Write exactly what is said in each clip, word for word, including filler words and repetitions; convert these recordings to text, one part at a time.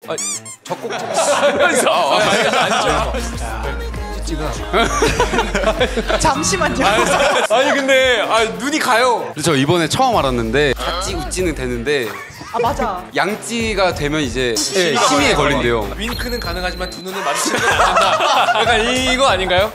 아, 적곡 하면서 앉아. 찌찌가. 잠시만요. 아니 근데 아, 눈이 가요. 저 이번에 처음 알았는데 찌 우찌는 되는데 아 맞아. 양찌가 되면 이제 네, 심의에 걸린대요. 윙크는 가능하지만 두 눈을 마주치는 건 안 된다. 약간 이거 아닌가요?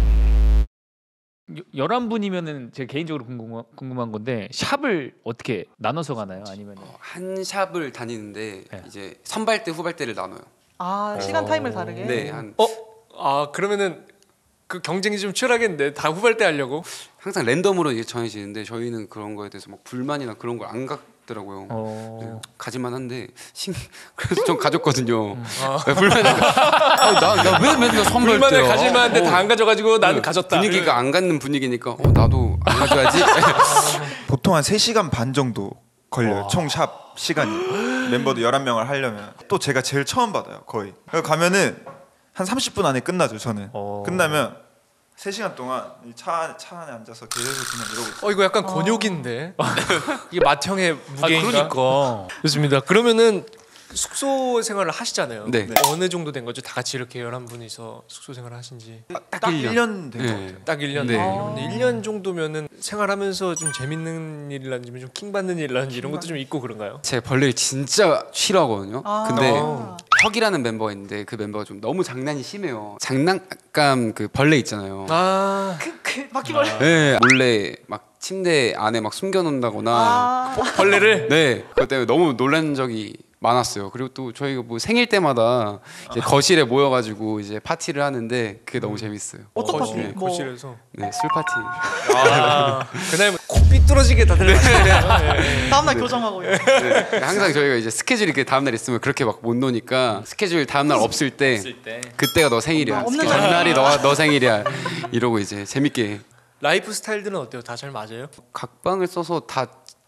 열한 분이면은 제 개인적으로 궁금, 궁금한 건데 샵을 어떻게 나눠서 가나요? 아니면 어, 한 샵을 다니는데 네. 이제 선발대 후발대를 나눠요. 아 시간 타임을 다르게. 네, 한 어? 아 그러면은 그 경쟁이 좀 치열하겠는데 다 후발대 하려고? 항상 랜덤으로 이게 정해지는데 저희는 그런 거에 대해서 막 불만이나 그런 걸 안 갖더라고요. 어... 네, 가질만한데 신... 그래서 좀 가졌거든요. 음. 네, 불만이니까 나나 왜 맨날 선발대야? 불만을 가질만한데 다 안 가져가지고 나는 네, 가졌다. 분위기가 안 갖는 분위기니까 어, 나도 안 가져야지. 보통 한 세 시간 반 정도 걸려요. 총 샵 시간이. 멤버도 열한 명을 하려면. 또 제가 제일 처음 받아요. 거의. 그래서 가면은 한 삼십 분 안에 끝나죠. 저는. 어... 끝나면 세 시간 동안 차, 차 안에 앉아서 계속 그냥 이러고 있어요. 어 이거 약간 곤욕인데. 이게 맏형의 무게인가? 아, 그러니까. 좋습니다. 그러면은 숙소 생활을 하시잖아요. 네. 어느 정도 된 거죠? 다 같이 이렇게 열한 분이서 숙소 생활을 하신지. 딱 일 년 된 것 네. 같아요. 딱 일 년. 네. 아. 일 년 정도면은 생활하면서 좀 재밌는 일이라든지 좀 킹받는 일이라든지 이런 것도 좀 있고 그런가요? 제 벌레를 진짜 싫어하거든요. 아. 근데 어. 혁이라는 멤버가 있는데 그 멤버가 좀 너무 장난이 심해요. 장난감 그 벌레 있잖아요. 아. 그 바퀴벌레. 네, 몰래 막 침대 안에 막 숨겨놓는다거나 아. 벌레를? 네, 그것 때문에 너무 놀란 적이 많았어요. 그리고 또 저희가 뭐 생일 때마다 이제 거실에 모여가지고 이제 파티를 하는데 그게 너무 재밌어요. 어떤 파티? 거실, 뭐. 거실에서. 네, 술 파티. 아. 그날 코 삐뚤어지게 다들 마시네요. 네. 다음날 교정하고요. 네, 항상 저희가 이제 스케줄이 그 다음 날 있으면 그렇게 막 못 노니까 스케줄 다음 날 없을 때 그때가 너 생일이야. 없는 스케줄 날이야. 날이 너, 너 생일이야. 이러고 이제 재밌게 라이프 스타일들은 어때요? 다 잘 맞아요? 각방을 써서 다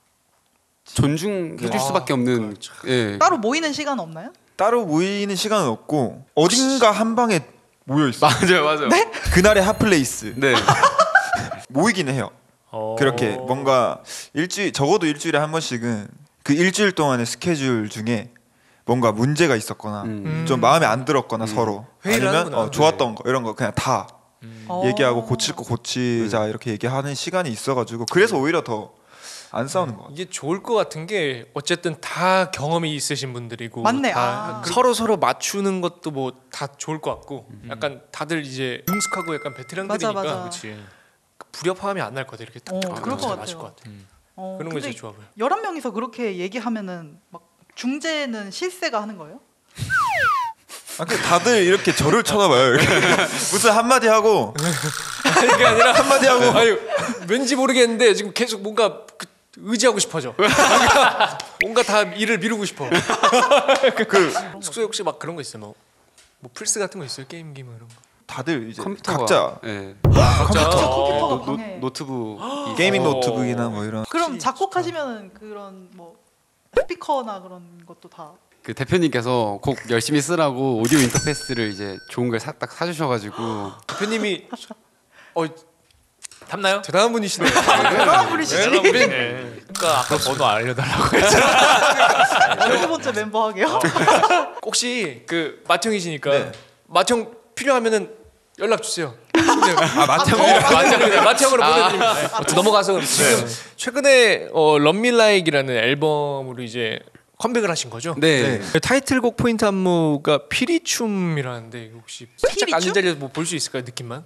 존중해줄 아, 수밖에 없는. 예. 따로 모이는 시간 없나요? 따로 모이는 시간은 없고 어딘가 한 방에 모여 있어요. 맞아요, 맞아요. 네? 그날의 핫플레이스. 네. 모이긴 해요. 어... 그렇게 뭔가 일주일 적어도 일주일에 한 번씩은 그 일주일 동안의 스케줄 중에 뭔가 문제가 있었거나 음. 좀 마음에 안 들었거나 음. 서로 회의를 아니면 하는구나. 어, 좋았던 거 이런 거 그냥 다 어. 얘기하고 고칠 거 고치자 이렇게 얘기하는 시간이 있어가지고 그래서 오히려 더 안 싸우는 것 같아요. 이게 좋을 것 같은 게 어쨌든 다 경험이 있으신 분들이고 맞네. 다 아. 서로 서로 맞추는 것도 뭐 다 좋을 것 같고 약간 다들 이제 능숙하고 약간 베테랑들이니까 맞아, 맞아. 그치. 불협화음이 안 날 것 같아. 이렇게 딱 어, 딱 그럴 것 맞을 같아요. 것 같아. 어, 그런 거 근데 진짜 좋아 보여. 열한 명이서 그렇게 얘기하면은 막 중재는 실세가 하는 거예요? 아, 그 다들 이렇게 저를 쳐다봐요. 이렇게. 무슨 한마디 하고 아니 그게 아니라 한마디 하고 아니 왠지 모르겠는데 지금 계속 뭔가 그 의지하고 싶어져. 뭔가, 뭔가 다 일을 미루고 싶어. 그 숙소에 혹시 막 그런 거 있어요? 뭐, 뭐 플스 같은 거 있어요? 게임기 뭐 이런 거? 다들 이제 컴퓨터가 각자 예. 각자 컴퓨터가 노, 방해. 노트북 게이밍 어. 노트북이나 뭐 이런 그럼 작곡하시면은 그런 뭐 스피커나 그런 것도 다 그 대표님께서 곡 열심히 쓰라고 오디오 인터페이스를 이제 좋은 걸 딱 사주셔가지고 대표님이 어 탐나요? 대단한 분이시네요. 대단한 분이시지. 네, 우리 그러니까 아까 번호 알려달라고 했잖아. 열두 번째 멤버 하게요. 혹시 그 맏형이시니까 네. 맏형 필요하면은 연락 주세요. 아 마태형 맏형으로 맏형으로 보내드립니다. 네. 넘어가서 그럼 지금 최근에 어, 런밀라이크라는 앨범으로 이제 컴백을 하신 거죠? 네. 그 타이틀곡 포인트 안무가 피리춤이라는데 이거 혹시 살짝 피리춤? 앉은 자리에서 뭐 볼 수 있을까요? 느낌만?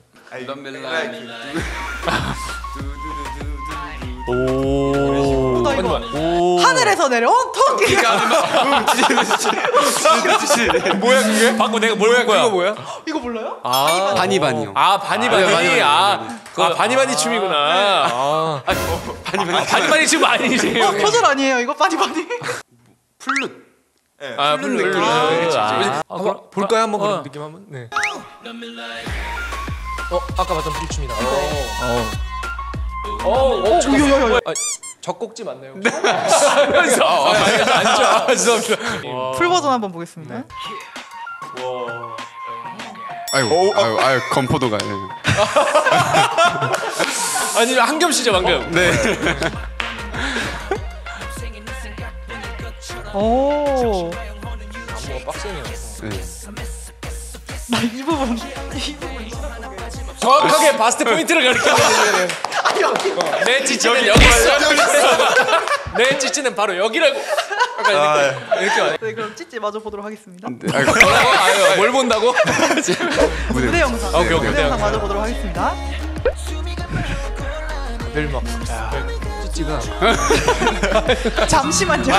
오. 나 이거 오. 하늘에서 내려온 토끼. 뭐야 그게? 방금 내가 뭘 본 거야? 그거 뭐야? 이거 몰라요? 아 바니바니요. 아 바니바니 아, 네, 바니바니, 아, 바니바니. 그 아, 바니바니 춤이구나. 아, 바니바니. 바니바니 춤 아니지? 어, 표절 아니에요. 이거 빠니빠니. 플룻. 아 풀른 물론 느낌. 아, 네, 아, 아, 한번 그럼- 볼까요 한번 어. 그런 느낌 한번. 네. 어 아까 봤던 피리춤이다. 어. 어. 어. 오요요요. 아, 젖꼭지 맞나요? 하면서 아, 아, 죄송합니다. 풀 버전 한번 보겠습니다. 아이고, 아이고, 아이고, 건포도가. 네. 아니 한겸 씨죠 방금. 네. 오. 빡세네요. 네. 나 이 부분 이 부분 싫었던 게. 정확하게 바스트 포인트를 가리키는 아니 여기. 어, 내 찌찌는 여기 있어. 내 찌찌는 바로 여기라고. 약간 아, 이렇게 이렇게 안 해. 네 그럼 찌찌 마저 보도록 하겠습니다. 네. 아이고. 뭐라고? 아유, 뭘 본다고? 무대 영상. 아, 오케이, 오케이, 무대 무대 영상 마저 보도록 하겠습니다. 늘 막. 야, 찌찌가. 잠시만요.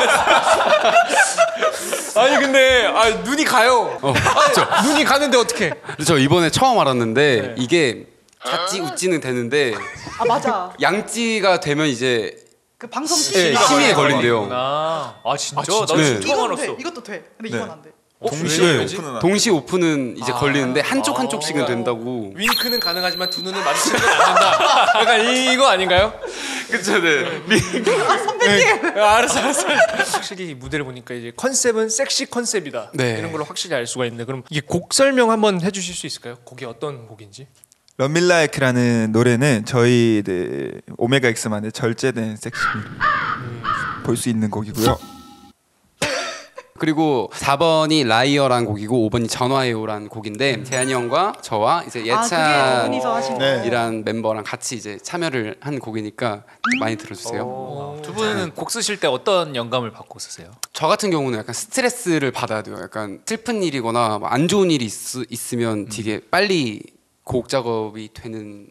아니 근데 아 눈이 가요. 어, 아니, 눈이 가는데 어떻게? 저 이번에 처음 알았는데 네. 이게 좌찌 우찌는 되는데 아 맞아. 양찌가 되면 이제 그 방송 네, 찌찌가 심의에 많아요. 걸린대요. 아, 아 진짜? 아, 진짜? 나도 네. 지금 처음 이건 알았어. 돼. 이것도 돼. 근데 네. 이건 안 돼. 동시에 왜지? 오픈은 안 동시 오픈은 이제 아. 걸리는데 한쪽 한쪽씩은 아. 된다고. 윙크는 가능하지만 두 눈을 마주치는 건 안 된다. 약간 이거 아닌가요? 그쵸, 네. 네. 아, 알았어, 알았어. 확실히 이 무대를 보니까 이제 컨셉은 섹시 컨셉이다. 네. 이런 걸 확실히 알 수가 있는데 그럼 이게 곡 설명 한번 해주실 수 있을까요? 곡이 어떤 곡인지? 런밀라이크라는 노래는 저희들 오메가 X만의 절제된 섹시미를 볼 수 있는 곡이고요. 그리고 사 번이 라이어란 곡이고 오 번이 전화해요란 곡인데 재한이 형과 저와 이제 아 그게 두 분이서 하신 네. 거예요. 예찬이란 멤버랑 같이 이제 참여를 한 곡이니까 많이 들어주세요. 어, 두 분은 곡 쓰실 때 어떤 영감을 받고 쓰세요? 저 같은 경우는 약간 스트레스를 받아야 돼요. 약간 슬픈 일이거나 뭐안 좋은 일이 있, 있으면 되게 빨리 곡 작업이 되는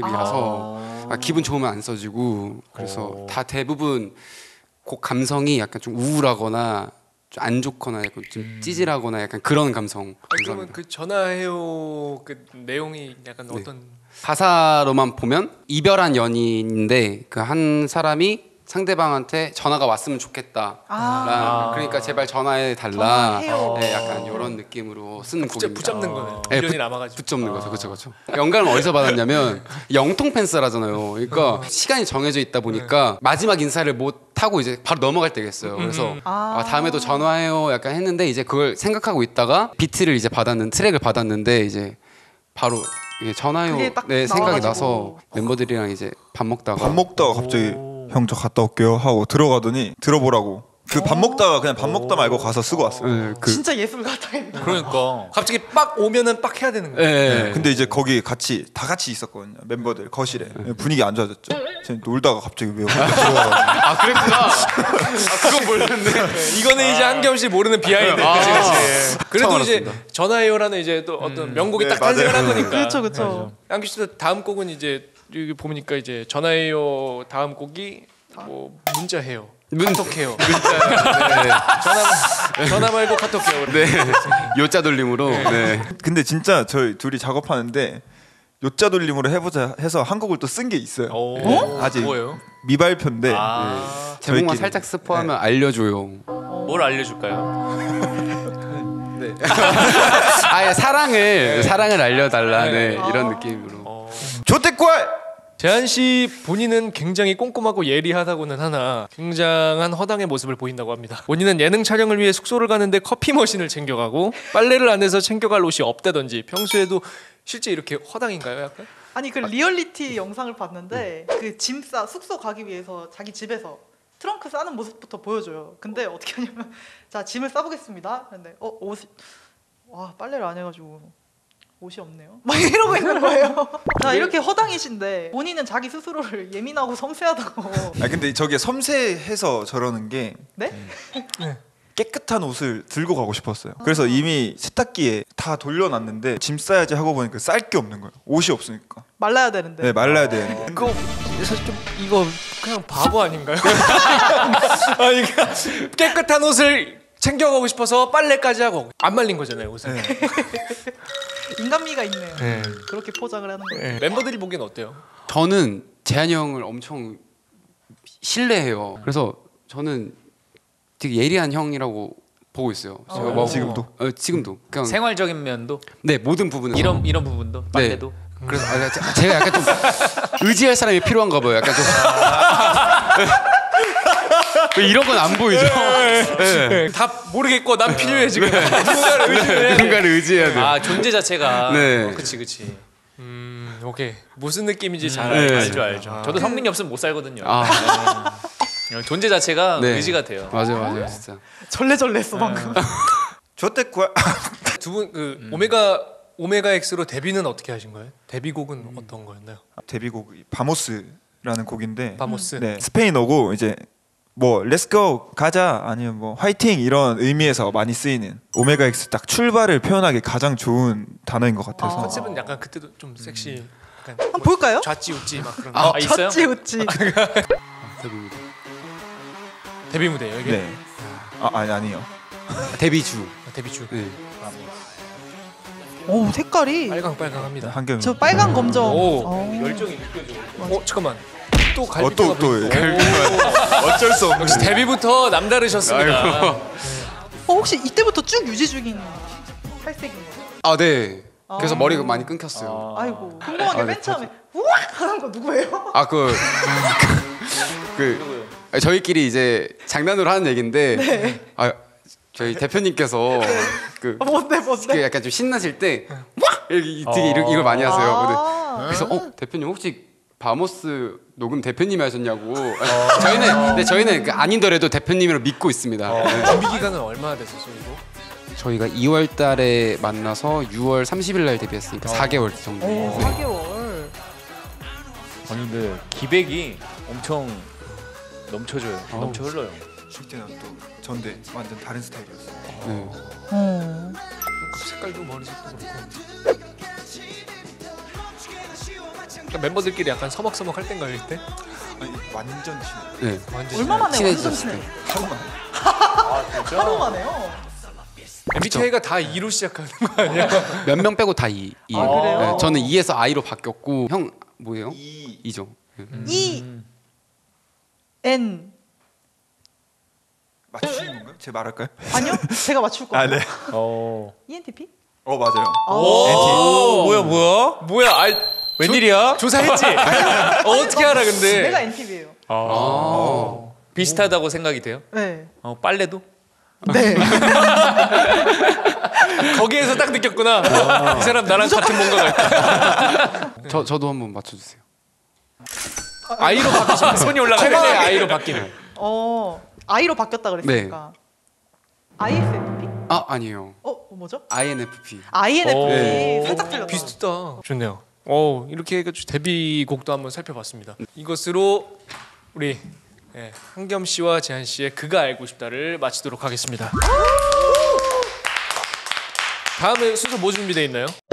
타입이라서 아, 기분 좋으면 안 써지고 그래서 오. 다 대부분 곡 감성이 약간 좀 우울하거나 좀 안 좋거나 약간 좀 찌질하거나 약간 그런 감성. 아니, 그러면 감사합니다. 그 전화해요 그 내용이 약간 네. 어떤? 가사로만 보면 이별한 연인인데 그 한 사람이 상대방한테 전화가 왔으면 좋겠다. 아. 라, 그러니까 제발 전화해 달라. 전화해요. 네, 약간 이런 느낌으로 쓰는 진짜 곡입니다. 붙잡는 거네. 네, 미련이 붙- 남아가지고. 붙잡는 거죠, 그렇죠, 그렇죠. 영감을 어디서 받았냐면 영통 팬스라잖아요. 그러니까 시간이 정해져 있다 보니까 마지막 인사를 못 하고 이제 바로 넘어갈 때가 있어요. 그래서 아. 아, 다음에도 전화해요, 약간 했는데 이제 그걸 생각하고 있다가 비트를 이제 받았는 트랙을 받았는데 이제 바로 이게 전화해요. 그게 딱 네, 생각이 나서 나와가지고. 멤버들이랑 이제 밥 먹다가 밥 먹다가 갑자기 형 저 갔다 올게요 하고 들어가더니 들어보라고. 그 밥 먹다가 그냥 밥 먹다 말고 가서 쓰고 왔어요. 네, 그 진짜 예술 같아요. 그러니까 갑자기 빡 오면은 빡 해야 되는 거예요. 네, 네. 근데 이제 거기 같이 다 같이 있었거든요. 멤버들 거실에 분위기 안 좋아졌죠. 제가 놀다가 갑자기 왜 혼자 들어와가지고 아 그랬구나. 아, 그건 몰랐네. 네, 이거는 이제 한겸 씨 모르는 비하인드. 아. 그치, 그치. 그래도 처음 이제 알았습니다. 전화해요라는 이제 또 어떤 명곡이 네, 딱 탄생을 맞아요. 한 거니까. 그렇죠, 그렇죠. 양규 씨도 다음 곡은 이제 여기 보니까 이제 전화해요 다음 곡이 뭐 문자해요. 카톡해요. 네. 전화 전화 말고 카톡해요. 네. 요자 돌림으로. 네. 근데 진짜 저희 둘이 작업하는데 요자 돌림으로 해보자 해서 한 곡을 또 쓴 게 있어요. 어? 아직 뭐예요? 미발표인데 아, 제목만 저희끼리. 살짝 스포하면 알려줘요. 뭘 알려줄까요? 네. 아예 사랑을 사랑을 알려달라. 네. 아. 이런 느낌으로. 어. 조태꼴! 재한 씨 본인은 굉장히 꼼꼼하고 예리하다고는 하나 굉장한 허당의 모습을 보인다고 합니다. 본인은 예능 촬영을 위해 숙소를 가는데 커피 머신을 챙겨가고 빨래를 안 해서 챙겨갈 옷이 없다든지 평소에도 실제 이렇게 허당인가요, 약간? 아니 그 리얼리티 영상을 봤는데 그 짐 싸 숙소 가기 위해서 자기 집에서 트렁크 싸는 모습부터 보여줘요. 근데 어떻게 하냐면 자 짐을 싸보겠습니다. 근데 어 옷이 와 빨래를 안 해가지고 옷이 없네요. 막 이러고 있는 거예요. 자 이렇게 허당이신데 본인은 자기 스스로를 예민하고 섬세하다고. 아 근데 저게 섬세해서 저러는 게 네? 깨끗한 옷을 들고 가고 싶었어요. 그래서 이미 세탁기에 다 돌려놨는데 짐 싸야지 하고 보니까 쌀 게 없는 거예요. 옷이 없으니까. 말라야 되는데. 네 말라야 되는데. 그거 사실 좀 이거 그냥 바보 아닌가요? 아니 그냥 깨끗한 옷을 챙겨가고 싶어서 빨래까지 하고 안 말린 거잖아요, 옷은. 네. 인간미가 있네요. 네. 그렇게 포장을 하는 거예요. 네. 멤버들이 보기엔 어때요? 저는 재한이 형을 엄청 신뢰해요. 그래서 저는 되게 예리한 형이라고 보고 있어요. 제가 어. 뭐- 지금도? 어, 지금도. 그냥 생활적인 면도 네 모든 부분에서 이런 이런 부분도 빨래도 그래서 아, 제- 제가 약간 좀 의지할 사람이 필요한가 봐요. 약간 좀 왜 이런 건 안 보이죠? 네. 네. 다 모르겠고 난 필요해 지금. 누군가를 의지해. 누군가를 의지해야 돼. 아 존재 자체가 네. 어, 그치 그치 음, 오케이. 무슨 느낌인지 잘 네. 알죠. 알죠 알죠. 저도 성민이 없으면 못 살거든요. 아, 존재 자체가 네. 의지가 돼요. 맞아요, 맞아요, 진짜. 절레절레했어 방금. 저때 구할 두 분 그 오메가 오메가 X로 데뷔는 어떻게 하신 거예요? 데뷔곡은 어떤 거였나요? 데뷔곡이 바모스라는 곡인데 바모스. 네, 스페인어고 이제 뭐 렛츠고 가자 아니면 뭐 화이팅 이런 의미에서 많이 쓰이는 오메가 X 딱 출발을 표현하기 가장 좋은 단어인 것 같아서 아. 컨셉은 약간 그때도 좀 섹시. 약간 한번 볼까요? 좌찌 우찌 막 그런. 아, 거. 있어요? 젖지 웃지. 데뷔입니다. 데뷔 무대예요 이게. 네. 아 아니 아니요. 데뷔 주. 아, 데뷔 주. 네. 오 색깔이 빨강 빨강합니다. 한겸. 저 빨간 검정. 오. 어. 열정이 느껴져. 어 잠깐만. 또 갈비뼈가 어또 또 보이고. 어쩔 수 없는. 역시 데뷔부터 남다르셨습니다. 어, 혹시 이때부터 쭉 유지 중인 탈색인 거예요? 아 네. 그래서 아. 머리가 많이 끊겼어요. 아이고 궁금한 게 아, 네, 맨 처음에 우악 하는 거 누구예요? 아 그 그 저희끼리 이제 장난으로 하는 얘긴데 네. 아 저희 대표님께서 그 아, 뭔데 그 뭔데? 약간 좀 신나실 때 와! 이렇게 되게 이걸, 이걸 많이 하세요. 근데 아. 그래서 어 대표님 혹시 바모스 녹음 대표님이 하셨냐고. 저희는 네, 저희는 그 아니더라도 대표님으로 믿고 있습니다. 네. 준비 기간은 얼마나 됐었어요 이거? 저희가 이월 달에 만나서 유월 삼십일 날 데뷔했으니까 사 개월 정도. 오 네. 사 개월. 아니 근데 기백이 엄청 넘쳐져요. 아우. 넘쳐 흘러요. 실제는 또 전데 완전 다른 스타일이었어요. 네. 어. 그 색깔도 머리색도 그렇고. 그러니까 member들끼리 약간 서먹서먹 할 땐가요 이때? 아니 완전 친해. 네. 완전 얼마 만에 완전 친해졌을 친해. 때. 하루만. 하루 만에요. 엠비티아이가 다 E로 시작하는 거 아니야? 몇 명 빼고 다 이. 이. 아, 그래요? 네, 저는 E에서 I로 바뀌었고 형 뭐예요? 이 이죠. 네. E N 맞추시는 건가요? 제가 말할까요? 아니요? 제가 맞출 거예요. 아 네. 어. E N T P? 어 맞아요. 오, 뭐야 뭐야? 뭐야? 아, 웬일이야? 조사했지? 어, 어떻게 알아 근데? 내가 N T P예요. 아. 비슷하다고 생각이 돼요? 네. 어, 빨래도? 네. 거기에서 딱 느꼈구나. 이 사람 나랑 같은 뭔가가 있다. 저 저도 한번 맞춰주세요. I로 바뀌시면 손이 올라가네. I로 바뀌는. 어 I로 바뀌었다 그랬으니까. I S F P? 아 아니에요. 어 뭐죠? I N F P. I N F P 오. 살짝 틀렸다. 비슷하다. 좋네요. 오, 이렇게 해가지고 데뷔곡도 한번 살펴봤습니다. 이것으로 우리 예, 한겸 씨와 재한 씨의 그가 알고 싶다를 마치도록 하겠습니다. 다음에 순서 뭐 준비되어 있나요?